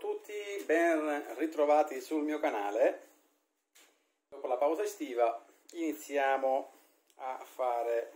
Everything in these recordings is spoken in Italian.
tutti, ben ritrovati sul mio canale. Dopo la pausa estiva iniziamo a fare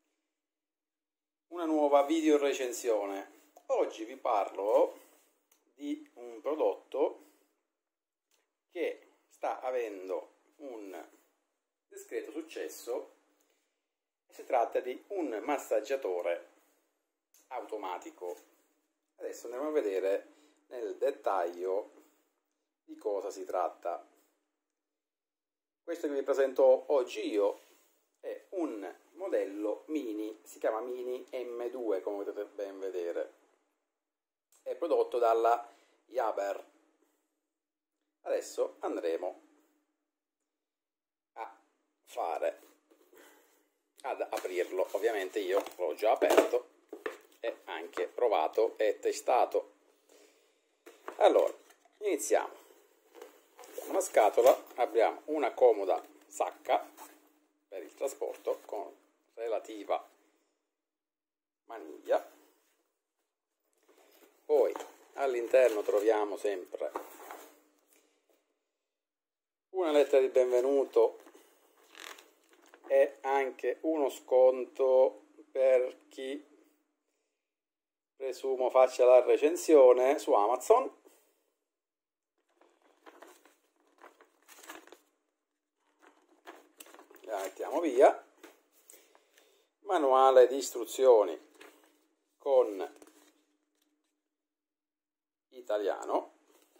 una nuova video recensione. Oggi vi parlo di un prodotto che sta avendo un discreto successo. Si tratta di un massaggiatore automatico. Adesso andiamo a vedere nel dettaglio di cosa si tratta. Questo che vi presento oggi io è un modello mini, si chiama Mini M2 come potete ben vedere, è prodotto dalla Jaber. Adesso andremo ad aprirlo. Ovviamente io l'ho già aperto e anche provato e testato. Allora, iniziamo. Abbiamo una scatola, abbiamo una comoda sacca per il trasporto con relativa maniglia. Poi all'interno troviamo sempre una lettera di benvenuto e anche uno sconto per chi presumo faccia la recensione su Amazon. La mettiamo via. Manuale di istruzioni con italiano.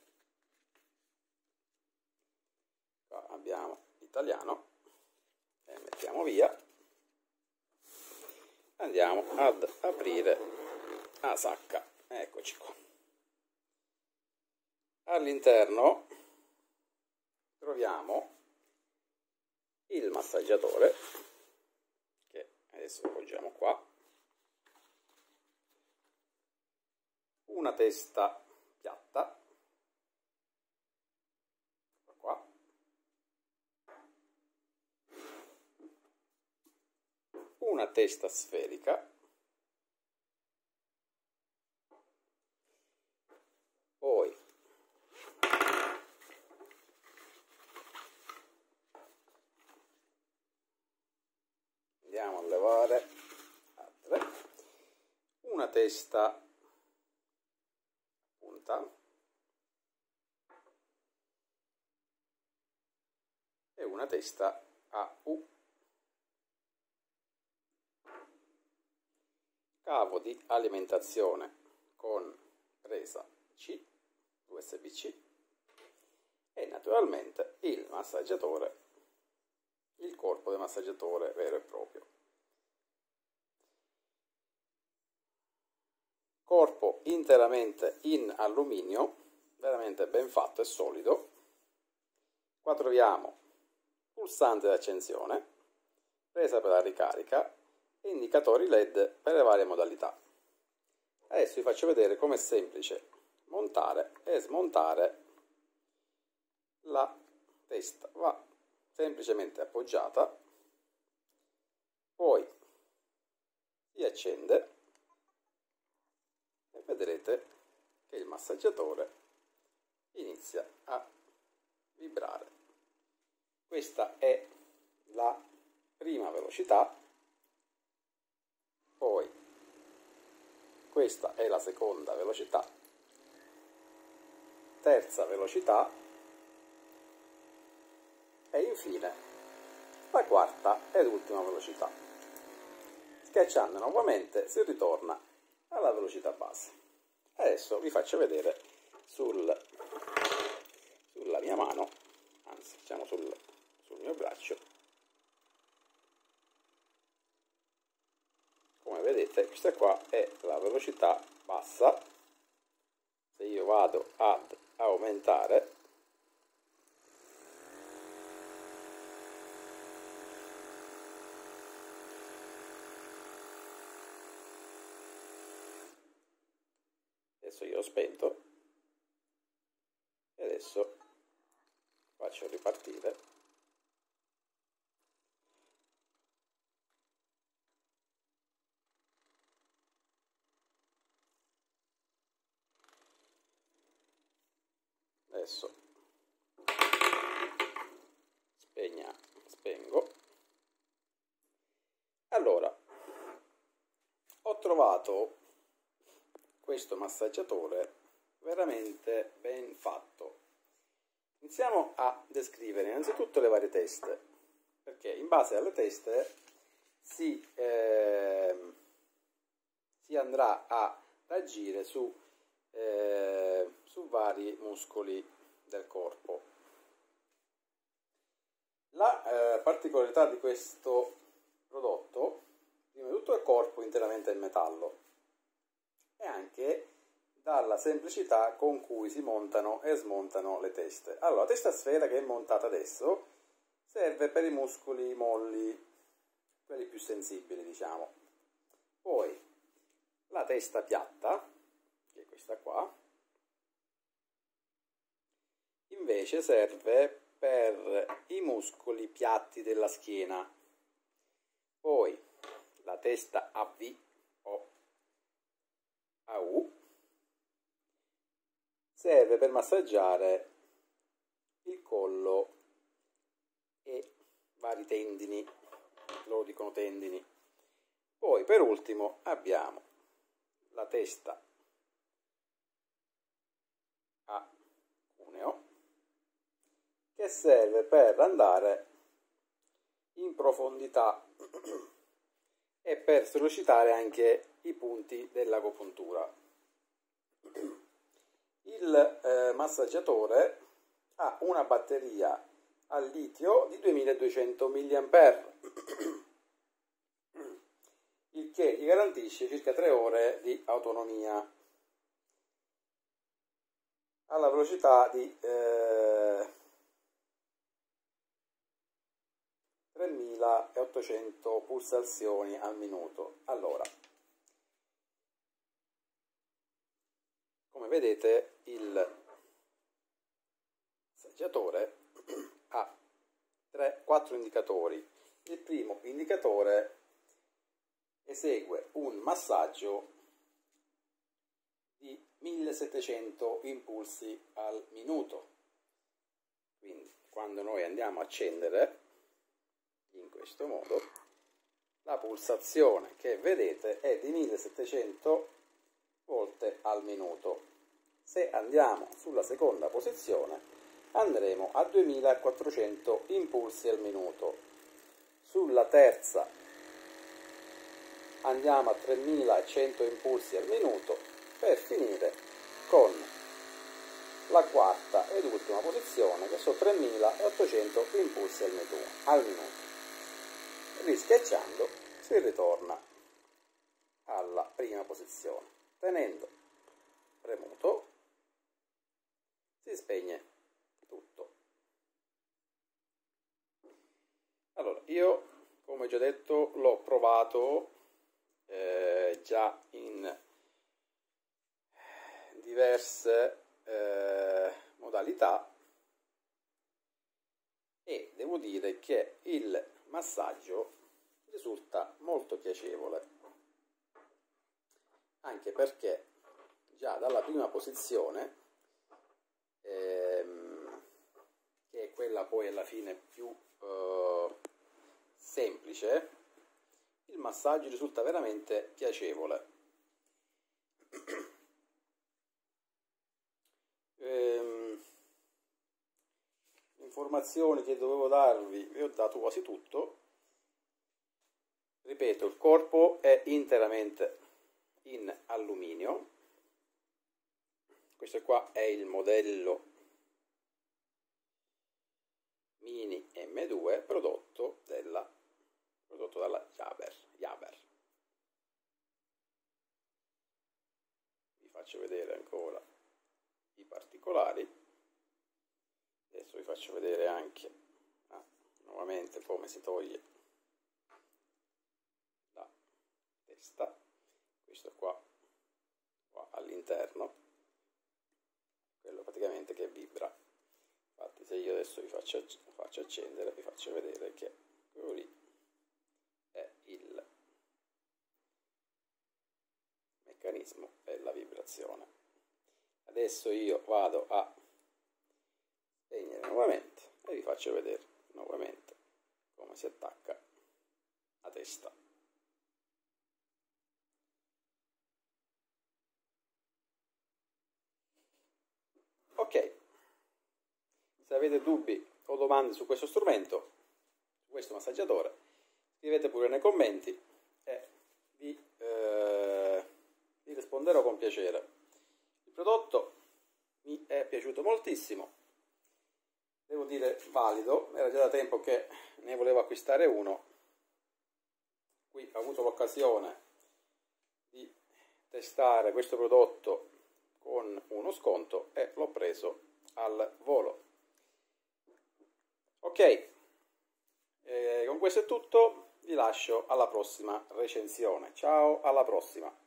Qua abbiamo italiano. E mettiamo via. Andiamo ad aprire la sacca. Eccoci qua. All'interno troviamo il massaggiatore, che adesso appoggiamo qua, una testa piatta, qua, una testa sferica, poi andiamo a levare una testa punta e una testa a U, cavo di alimentazione con presa C, USB-C e naturalmente il massaggiatore, il corpo del massaggiatore vero e proprio. Corpo interamente in alluminio, veramente ben fatto e solido. Qua troviamo pulsante di accensione, presa per la ricarica e indicatori LED per le varie modalità. Adesso vi faccio vedere com'è semplice montare e smontare la testa. Va semplicemente appoggiata, poi si accende e vedrete che il massaggiatore inizia a vibrare. Questa è la prima velocità, poi questa è la seconda velocità, terza velocità e infine la quarta ed ultima velocità. Schiacciando nuovamente si ritorna alla velocità base. Adesso vi faccio vedere sulla mia mano, anzi diciamo sul mio braccio. Come vedete questa qua è la velocità bassa. Se io vado ad aumentare, adesso io ho spento e adesso faccio ripartire. adesso spengo. Allora, ho trovato questo massaggiatore veramente ben fatto. Iniziamo a descrivere innanzitutto le varie teste, perché in base alle teste si andrà ad agire su vari muscoli del corpo. La particolarità di questo prodotto, prima di tutto, è corpo interamente in metallo e anche dalla semplicità con cui si montano e smontano le teste. Allora, la testa a sfera che è montata adesso serve per i muscoli molli, quelli più sensibili, diciamo. Poi la testa piatta, che è questa qua, invece serve per i muscoli piatti della schiena. Poi la testa a V o a U serve per massaggiare il collo e vari tendini, loro dicono tendini. Poi per ultimo abbiamo la testa a cuneo, che serve per andare in profondità e per sollecitare anche i punti dell'agopuntura. Il massaggiatore ha una batteria al litio di 2200 mAh, il che gli garantisce circa 3 ore di autonomia alla velocità di 3800 pulsazioni al minuto. Allora, come vedete, il massaggiatore ha 4 indicatori. Il primo indicatore esegue un massaggio di 1700 impulsi al minuto. Quindi, quando noi andiamo a accendere, in questo modo, la pulsazione che vedete è di 1700 volte al minuto. Se andiamo sulla seconda posizione andremo a 2400 impulsi al minuto. Sulla terza andiamo a 3100 impulsi al minuto, per finire con la quarta ed ultima posizione, che sono 3800 impulsi al minuto. Rischiacciando si ritorna alla prima posizione. Tenendo premuto si spegne tutto. Allora, io, come già detto, l'ho provato già in diverse modalità e devo dire che il massaggio risulta molto piacevole, anche perché già dalla prima posizione, che è quella poi alla fine più semplice, il massaggio risulta veramente piacevole. Informazioni che dovevo darvi vi ho dato quasi tutto. Ripeto, il corpo è interamente in alluminio. Questo qua è il modello Mini M2 prodotto dalla Jaber. Vi faccio vedere ancora i particolari. Adesso vi faccio vedere anche nuovamente come si toglie la testa. Questo qua all'interno, quello praticamente che vibra. Infatti, se io adesso vi faccio accendere, vi faccio vedere che quello lì è il meccanismo della vibrazione. Adesso io vado a spegnere nuovamente e vi faccio vedere nuovamente come si attacca la testa. Ok, se avete dubbi o domande su questo strumento, su questo massaggiatore, scrivete pure nei commenti e vi risponderò con piacere. Il prodotto mi è piaciuto moltissimo, devo dire valido, era già da tempo che ne volevo acquistare uno. Qui ho avuto l'occasione di testare questo prodotto con uno sconto e l'ho preso al volo. Ok, con questo è tutto, vi lascio alla prossima recensione. Ciao, alla prossima!